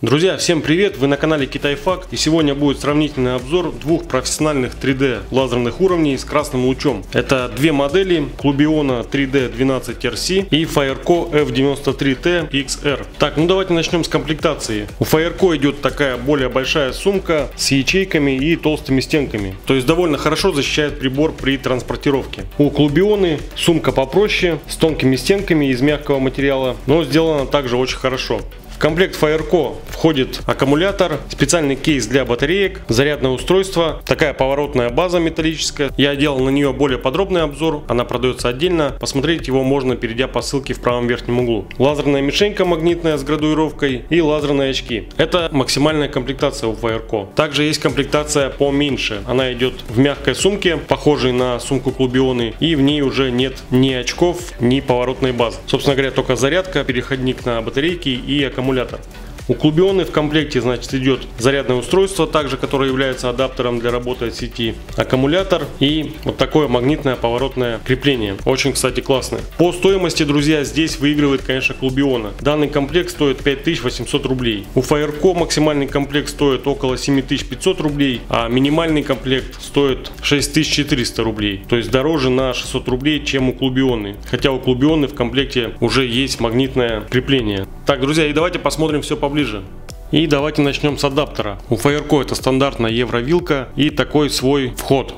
Друзья, всем привет! Вы на канале Китай-Факт, и сегодня будет сравнительный обзор двух профессиональных 3D лазерных уровней с красным лучом. Это две модели Clubiona 3D 12RC и Fireco F93T XR. Так, ну давайте начнем с комплектации. У Fireco идет такая более большая сумка с ячейками и толстыми стенками, то есть довольно хорошо защищает прибор при транспортировке. У Clubiona сумка попроще, с тонкими стенками из мягкого материала, но сделана также очень хорошо. В комплект Fireco входит аккумулятор, специальный кейс для батареек, зарядное устройство, такая поворотная база металлическая. Я делал на нее более подробный обзор, она продается отдельно. Посмотреть его можно, перейдя по ссылке в правом верхнем углу. Лазерная мишенька магнитная с градуировкой и лазерные очки. Это максимальная комплектация у Fireco. Также есть комплектация поменьше. Она идет в мягкой сумке, похожей на сумку Clubiona, и в ней уже нет ни очков, ни поворотной базы. Собственно говоря, только зарядка, переходник на батарейки и аккумулятор. У Clubiona в комплекте, значит, идет зарядное устройство, также которое является адаптером для работы от сети, аккумулятор и вот такое магнитное поворотное крепление. Очень, кстати, классное. По стоимости, друзья, здесь выигрывает, конечно, Clubiona. Данный комплект стоит 5800 рублей. У Fireco максимальный комплект стоит около 7500 рублей, а минимальный комплект стоит 6400 рублей. То есть дороже на 600 рублей, чем у Clubiona. Хотя у Clubiona в комплекте уже есть магнитное крепление. Так, друзья, и давайте посмотрим все поближе. И давайте начнем с адаптера. У Fireco это стандартная евровилка и такой свой вход.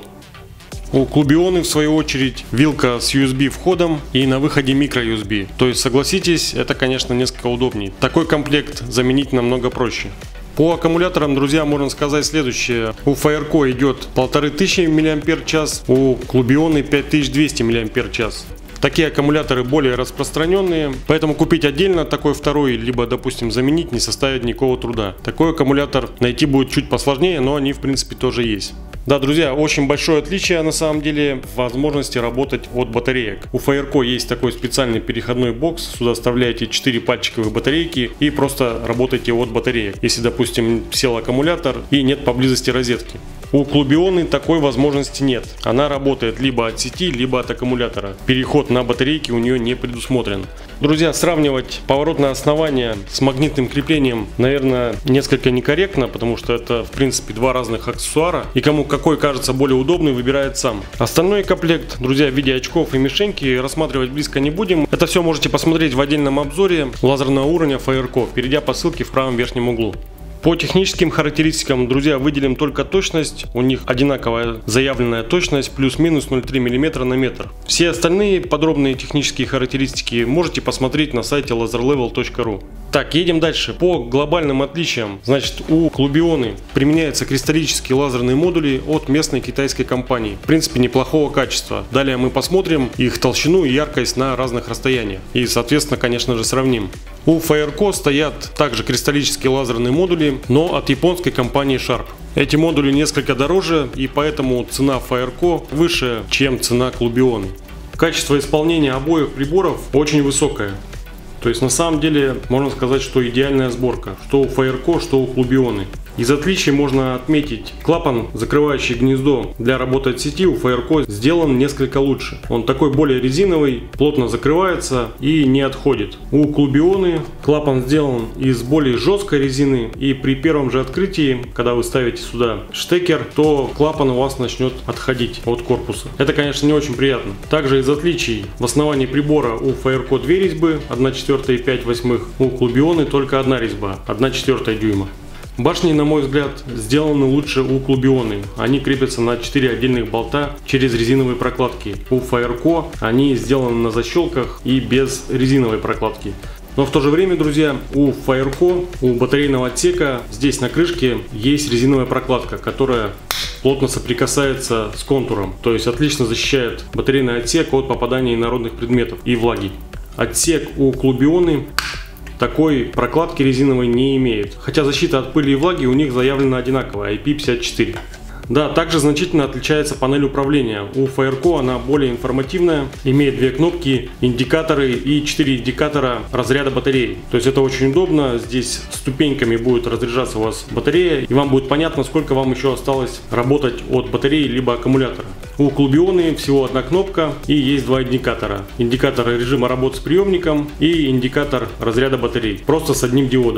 У Clubiona, в свою очередь, вилка с USB входом и на выходе микро USB. То есть, согласитесь, это, конечно, несколько удобнее. Такой комплект заменить намного проще. По аккумуляторам, друзья, можно сказать следующее. У Fireco идет 1500 мАч, у Clubiona 5200 мАч. Такие аккумуляторы более распространенные, поэтому купить отдельно такой второй, либо, допустим, заменить не составит никакого труда. Такой аккумулятор найти будет чуть посложнее, но они, в принципе, тоже есть. Да, друзья, очень большое отличие на самом деле в возможности работать от батареек. У Fireco есть такой специальный переходной бокс, сюда вставляете 4 пальчиковые батарейки и просто работаете от батареек. Если, допустим, сел аккумулятор и нет поблизости розетки. У Clubiona такой возможности нет. Она работает либо от сети, либо от аккумулятора. Переход на батарейки у нее не предусмотрен. Друзья, сравнивать поворотное основание с магнитным креплением, наверное, несколько некорректно, потому что это, в принципе, два разных аксессуара. И кому какой кажется более удобный, выбирает сам. Остальной комплект, друзья, в виде очков и мишеньки рассматривать близко не будем. Это все можете посмотреть в отдельном обзоре лазерного уровня Fireco, перейдя по ссылке в правом верхнем углу. По техническим характеристикам, друзья, выделим только точность. У них одинаковая заявленная точность, плюс-минус 0,3 мм на метр. Все остальные подробные технические характеристики можете посмотреть на сайте laserlevel.ru. Так, едем дальше. По глобальным отличиям, значит, у Clubiona применяются кристаллические лазерные модули от местной китайской компании. В принципе, неплохого качества. Далее мы посмотрим их толщину и яркость на разных расстояниях. И, соответственно, конечно же, сравним. У Fireco стоят также кристаллические лазерные модули, но от японской компании Sharp. Эти модули несколько дороже, и поэтому цена Fireco выше, чем цена Clubiona. Качество исполнения обоих приборов очень высокое. То есть на самом деле можно сказать, что идеальная сборка, что у Fireco, что у Clubiona. Из отличий можно отметить клапан, закрывающий гнездо для работы от сети, у Fireco сделан несколько лучше. Он такой более резиновый, плотно закрывается и не отходит. У Clubiona клапан сделан из более жесткой резины, и при первом же открытии, когда вы ставите сюда штекер, то клапан у вас начнет отходить от корпуса. Это, конечно, не очень приятно. Также из отличий: в основании прибора у Fireco две резьбы, 1/4 и 5/8, у Clubiona только одна резьба, 1/4 дюйма. Башни, на мой взгляд, сделаны лучше у Clubiona. Они крепятся на 4 отдельных болта через резиновые прокладки. У Fireco они сделаны на защелках и без резиновой прокладки. Но в то же время, друзья, у Fireco, у батарейного отсека, здесь на крышке есть резиновая прокладка, которая плотно соприкасается с контуром. То есть отлично защищает батарейный отсек от попадания инородных предметов и влаги. Отсек у Clubiona такой прокладки резиновой не имеет, хотя защита от пыли и влаги у них заявлена одинаковая, IP54. Да, также значительно отличается панель управления. У Fireco она более информативная, имеет две кнопки, индикаторы и 4 индикатора разряда батареи. То есть это очень удобно, здесь ступеньками будет разряжаться у вас батарея, и вам будет понятно, сколько вам еще осталось работать от батареи либо аккумулятора. У Clubiona всего одна кнопка и есть два индикатора. Индикатор режима работы с приемником и индикатор разряда батарей, просто с одним диодом.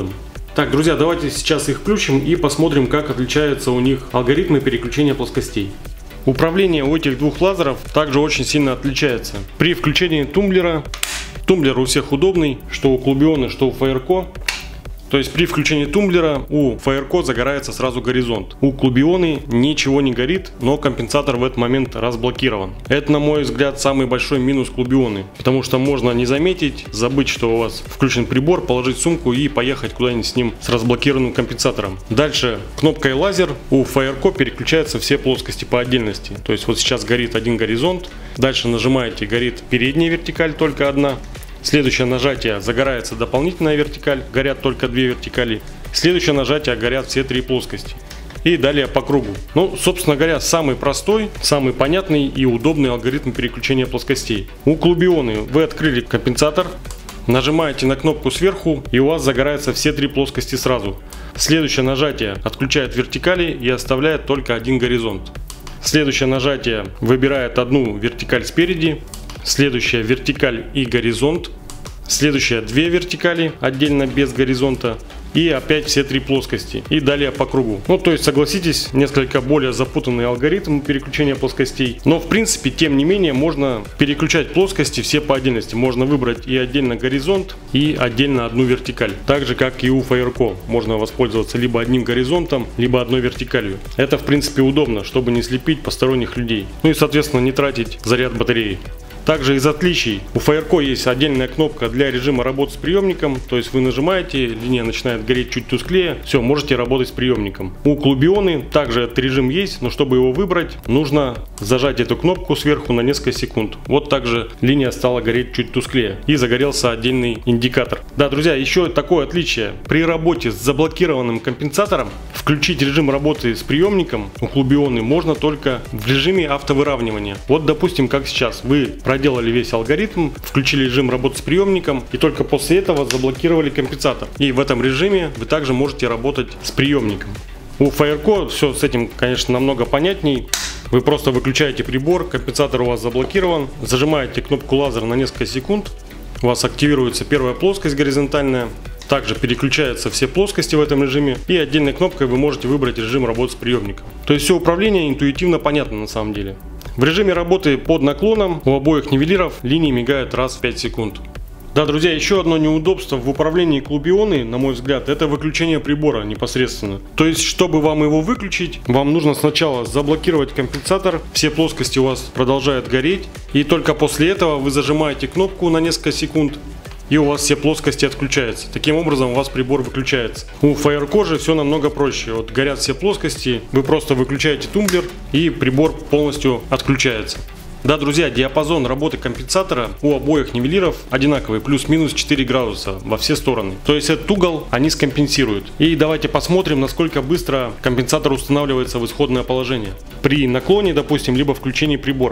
Так, друзья, давайте сейчас их включим и посмотрим, как отличаются у них алгоритмы переключения плоскостей. Управление у этих двух лазеров также очень сильно отличается. При включении тумблера, тумблер у всех удобный, что у Clubion, что у Fireco. То есть при включении тумблера у Fireco загорается сразу горизонт. У Clubion ничего не горит, но компенсатор в этот момент разблокирован. Это, на мой взгляд, самый большой минус Clubion, потому что можно не заметить, забыть, что у вас включен прибор, положить сумку и поехать куда-нибудь с ним с разблокированным компенсатором. Дальше кнопкой лазер у Fireco переключаются все плоскости по отдельности. То есть вот сейчас горит один горизонт, дальше нажимаете, горит передняя вертикаль, только одна. Следующее нажатие, загорается дополнительная вертикаль, горят только две вертикали. Следующее нажатие, горят все три плоскости. И далее по кругу. Ну, собственно говоря, самый простой, самый понятный и удобный алгоритм переключения плоскостей. У Clubion вы открыли компенсатор, нажимаете на кнопку сверху, и у вас загораются все три плоскости сразу. Следующее нажатие отключает вертикали и оставляет только один горизонт. Следующее нажатие выбирает одну вертикаль спереди. Следующая вертикаль и горизонт. Следующая две вертикали отдельно без горизонта. И опять все три плоскости. И далее по кругу. Ну, то есть, согласитесь, несколько более запутанный алгоритм переключения плоскостей. Но, в принципе, тем не менее, можно переключать плоскости все по отдельности. Можно выбрать и отдельно горизонт, и отдельно одну вертикаль. Так же, как и у Fireco. Можно воспользоваться либо одним горизонтом, либо одной вертикалью. Это, в принципе, удобно, чтобы не слепить посторонних людей. Ну и, соответственно, не тратить заряд батареи. Также из отличий у Fireco есть отдельная кнопка для режима работы с приемником, то есть вы нажимаете, линия начинает гореть чуть тусклее, все, можете работать с приемником. У Clubion также этот режим есть, но чтобы его выбрать, нужно зажать эту кнопку сверху на несколько секунд. Вот также линия стала гореть чуть тусклее и загорелся отдельный индикатор. Да, друзья, еще такое отличие. При работе с заблокированным компенсатором включить режим работы с приемником у Clubion можно только в режиме автовыравнивания. Вот, допустим, как сейчас, вы проделали весь алгоритм, включили режим работы с приемником и только после этого заблокировали компенсатор. И в этом режиме вы также можете работать с приемником. У Fireco все с этим, конечно, намного понятней. Вы просто выключаете прибор, компенсатор у вас заблокирован, зажимаете кнопку лазер на несколько секунд, у вас активируется первая плоскость горизонтальная. Также переключаются все плоскости в этом режиме, и отдельной кнопкой вы можете выбрать режим работы с приемником. То есть все управление интуитивно понятно на самом деле. В режиме работы под наклоном у обоих нивелиров линии мигают раз в 5 секунд. Да, друзья, еще одно неудобство в управлении Clubion, на мой взгляд, это выключение прибора непосредственно. То есть, чтобы вам его выключить, вам нужно сначала заблокировать компенсатор, все плоскости у вас продолжают гореть, и только после этого вы зажимаете кнопку на несколько секунд, и у вас все плоскости отключаются. Таким образом у вас прибор выключается. У Fireco же все намного проще. Вот горят все плоскости, вы просто выключаете тумблер и прибор полностью отключается. Да, друзья, диапазон работы компенсатора у обоих нивелиров одинаковый, плюс-минус 4 градуса во все стороны. То есть этот угол они скомпенсируют. И давайте посмотрим, насколько быстро компенсатор устанавливается в исходное положение. При наклоне, допустим, либо включении прибора.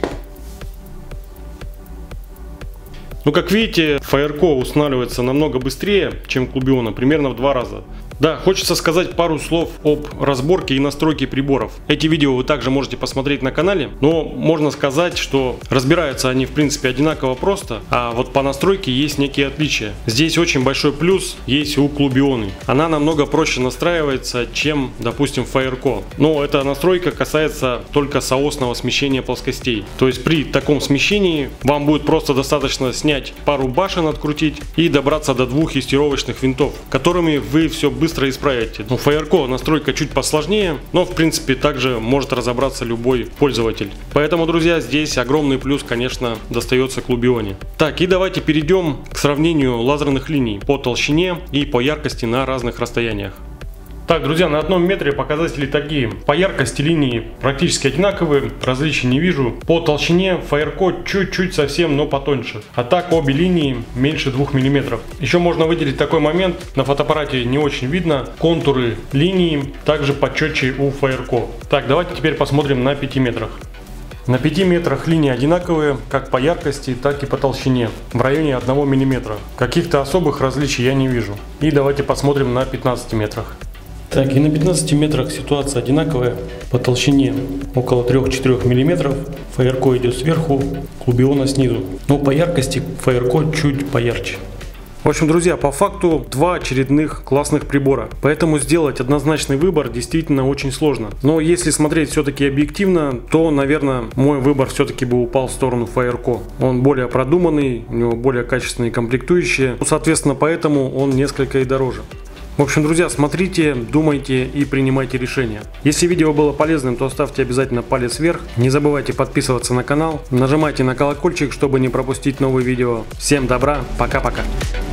Ну, как видите, Fireco устанавливается намного быстрее, чем Clubion, примерно в 2 раза. Да, хочется сказать пару слов об разборке и настройке приборов. Эти видео вы также можете посмотреть на канале, но можно сказать, что разбираются они в принципе одинаково просто, а вот по настройке есть некие отличия. Здесь очень большой плюс есть у Clubion. Она намного проще настраивается, чем, допустим, Fireco. Но эта настройка касается только соосного смещения плоскостей. То есть при таком смещении вам будет просто достаточно снять пару башен, открутить и добраться до 2 юстировочных винтов, которыми вы все быстро исправите. У Fireco настройка чуть посложнее, но в принципе также может разобраться любой пользователь. Поэтому, друзья, здесь огромный плюс, конечно, достается Clubion. Так, и давайте перейдем к сравнению лазерных линий по толщине и по яркости на разных расстояниях. Так, друзья, на 1 метре показатели такие. По яркости линии практически одинаковые, различий не вижу. По толщине Fireco чуть-чуть совсем, но потоньше. А так обе линии меньше 2 мм. Еще можно выделить такой момент, на фотоаппарате не очень видно. Контуры линии также почетче у Fireco. Так, давайте теперь посмотрим на 5 метрах. На 5 метрах линии одинаковые, как по яркости, так и по толщине, в районе 1 мм. Каких-то особых различий я не вижу. И давайте посмотрим на 15 метрах. Так, и на 15 метрах ситуация одинаковая. По толщине около 3-4 мм. Fireco идет сверху, Clubion снизу. Но по яркости Fireco чуть поярче. В общем, друзья, по факту два очередных классных прибора, поэтому сделать однозначный выбор действительно очень сложно. Но если смотреть все-таки объективно, то, наверное, мой выбор все-таки бы упал в сторону Fireco. Он более продуманный, у него более качественные комплектующие, соответственно, поэтому он несколько и дороже. В общем, друзья, смотрите, думайте и принимайте решения. Если видео было полезным, то ставьте обязательно палец вверх. Не забывайте подписываться на канал. Нажимайте на колокольчик, чтобы не пропустить новые видео. Всем добра, пока-пока.